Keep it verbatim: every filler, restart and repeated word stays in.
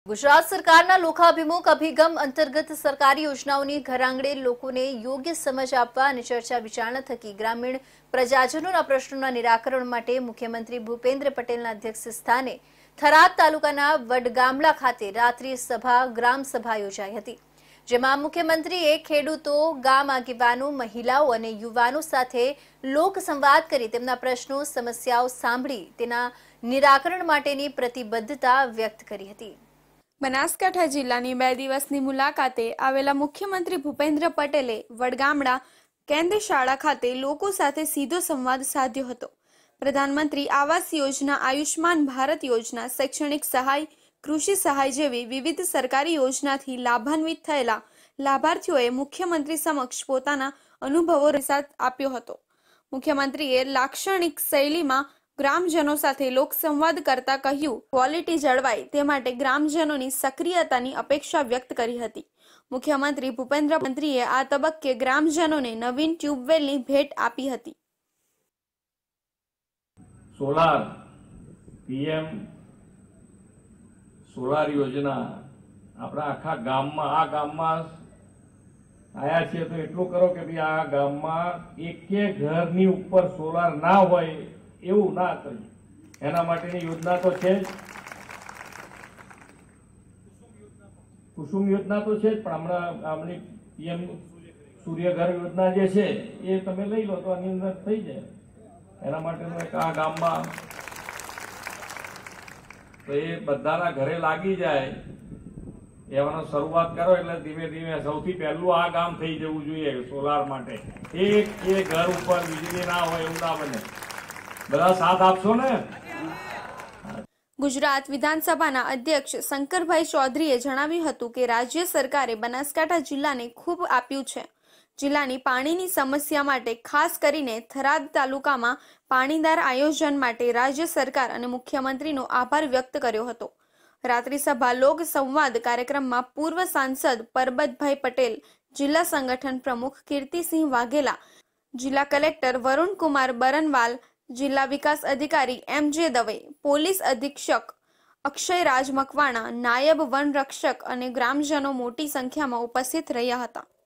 ગુજરાત સરકારના લોકાભિમુખ અભિગમ અંતર્ગત સરકારી યોજનાઓની ઘરઆંગણે લોકોને યોગ્ય સમજ આપવા અને ચર્ચા વિચારણા થકી ગ્રામીણ પ્રજાજનોના પ્રશ્નોના નિરાકરણ માટે મુખ્યમંત્રી ભૂપેન્દ્ર પટેલના અધ્યક્ષ સ્થાને થરાદ તાલુકાના વડગામડા ખાતે રાત્રિ સભા ગ્રામ સભા યોજાઈ હતી, જેમાં મુખ્યમંત્રીએ ખેડૂતો, ગામ આગેવાનો, મહિલાઓ અને યુવાનો સાથે લોક સંવાદ કરી તેમના પ્રશ્નો, સમસ્યાઓ સાંભળી તેના નિરાકરણ માટેની પ્રતિબદ્ધતા વ્યક્ત કરી હતી। બનાસકાંઠા જિલ્લાની બે દિવસની મુલાકાતે આવેલા મુખ્યમંત્રી ભૂપેન્દ્ર પટેલે વડગામડા કેન્દ્ર શાળા ખાતે લોકો સાથે સીધો સંવાદ સાધ્યો હતો। પ્રધાનમંત્રી આવાસ યોજના, આયુષ્માન ભારત યોજના, શૈક્ષણિક સહાય, કૃષિ સહાય જેવી વિવિધ સરકારી યોજનાથી લાભાન્વિત થયેલા લાભાર્થીઓએ મુખ્યમંત્રી સમક્ષ પોતાના અનુભવો પ્રસાદ આપ્યો હતો। મુખ્યમંત્રીએ લાક્ષણિક શૈલીમાં ગ્રામજનો સાથે લોક સંવાદ કરતા કહ્યું, ક્વોલિટી જળવાય તે માટે ગ્રામજનોની સક્રિયતાની અપેક્ષા વ્યક્ત કરી હતી। મુખ્યમંત્રી ભૂપેન્દ્ર મંત્રીએ આ તબક્કે ગ્રામજનોને નવીન ટ્યુબવેલની ભેટ આપી હતી। સોલાર પીએમ સોલાર યોજના આપણા આખા ગામમાં આ ગામમાં આયા છે તો એટલું કરો કે ભાઈ આ ગામમાં એક ઘરની ઉપર સોલાર ના હોય એવું ના કરીએ, એના માટેની યોજના તો છે જ, કુસુમ યોજના તો છે જ, પણ હમણાં આપણી પીએમ સૂર્યઘર યોજના જે છે એ તમે લઈ લો તો આની અંદર થઈ જાય। એના માટેનું એક આ ગામમાં તો એ બધાના ઘરે લાગી જાય એવાનો શરૂઆત કરો એટલે ધીમે ધીમે સૌથી પહેલું આ ગામ થઈ જવું જોઈએ સોલાર માટે। એક એ ઘર ઉપર વીજળી ના હોય એવું ના બને, બધા સાથ આપશો ને। ગુજરાત વિધાનસભાના અધ્યક્ષ શંકરભાઈ ચૌધરીએ જણાવ્યું હતું કે રાજ્ય સરકારે બનાસકાંઠા જિલ્લાને ખૂબ આપ્યું છે। જિલ્લાની પાણીની સમસ્યા માટે ખાસ કરીને થરાદ તાલુકામાં પાણીદાર આયોજન માટે રાજ્ય સરકાર અને મુખ્યમંત્રીનો આભાર વ્યક્ત કર્યો હતો। રાત્રિ સભા લોક સંવાદ કાર્યક્રમમાં પૂર્વ સાંસદ પરબતભાઈ પટેલ, જિલ્લા સંગઠન પ્રમુખ કીર્તિસિંહ વાઘેલા, જિલ્લા કલેક્ટર વરુણકુમાર બરનવાલ, જિલ્લા વિકાસ અધિકારી એમ જે દવે, પોલીસ અધિક્ષક અક્ષયરાજ મકવાણા, નાયબ વન રક્ષક અને ગ્રામજનો મોટી સંખ્યામાં ઉપસ્થિત રહ્યા હતા।